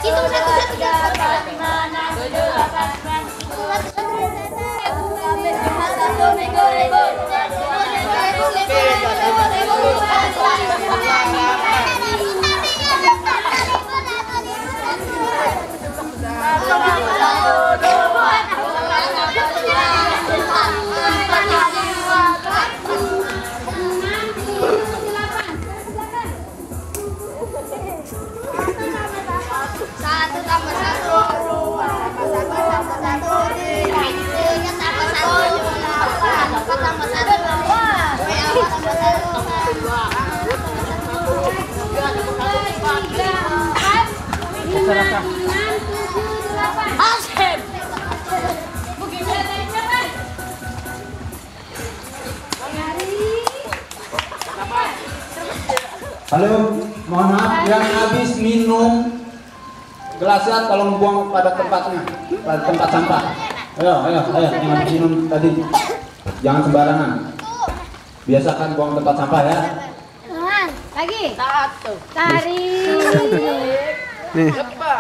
Halo, mohon maaf yang habis minum gelasnya tolong buang pada tempatnya, pada tempat sampah. Ayo, yang habis minum tadi jangan sembarangan. Biasakan buang tempat sampah ya. Lagi. Satu. Tarik. Nih.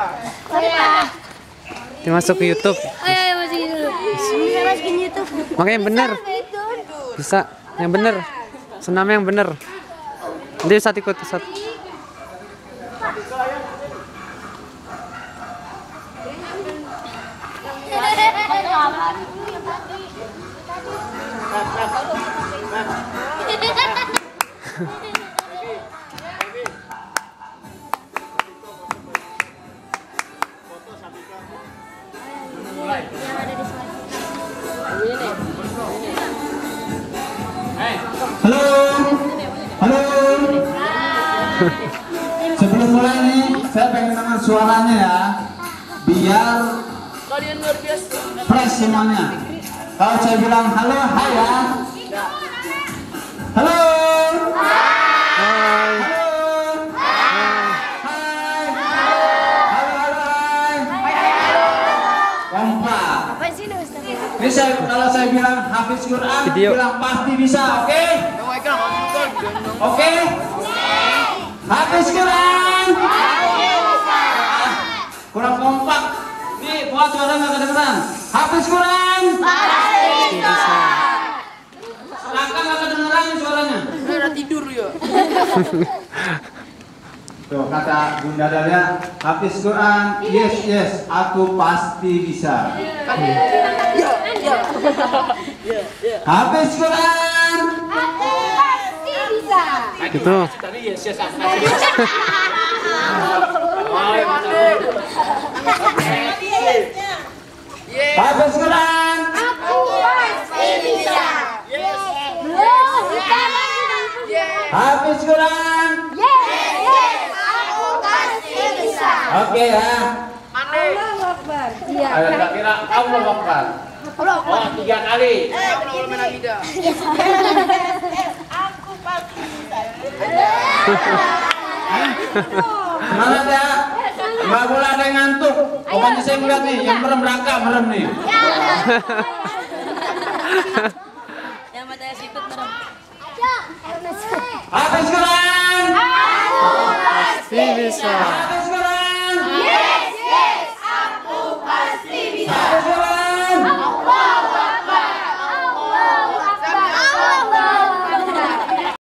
Ini masuk ke YouTube. Ayo masukin dulu. Masukin YouTube. Makanya yang bener. Bisa, yang bener. Senam yang bener. Nanti Ustadz ikut Ustadz. Halo, halo. Sebelum mulai nih, saya pengen dengar suaranya ya, biar fresh semuanya. Kalau saya bilang halo, hai ya. Halo. Hai. Kompak. Ini kalau saya bilang hafiz Quran, Video. bilang pasti bisa, oke? Oke? Hafiz Quran. Kurang kompak. Nih, buat suara nggak kedengeran. Hafiz Quran. Kakak nggak kedengeran nih suaranya. Udah tidur ya. Tuh kata Bunda Dalia, hafiz Quran. Yes, aku pasti bisa. Hafiz Quran. Pasti bisa. Gitu. Hafiz Quran. Aku pasti bisa. Hafiz Quran. Aku pasti bisa. Oke ya. Allahu Akbar. Iya. Ayo kita kira Allahu Akbar. Oh, 3 kali. Aku pasti bisa. Semangat ya. Nggak boleh ada yang ngantuk. Pokoknya saya melihat nih, yang merem berangkat merem nih. Yang matanya sipit merem. Hafiz Quran. Pasti bisa. Hafiz Quran.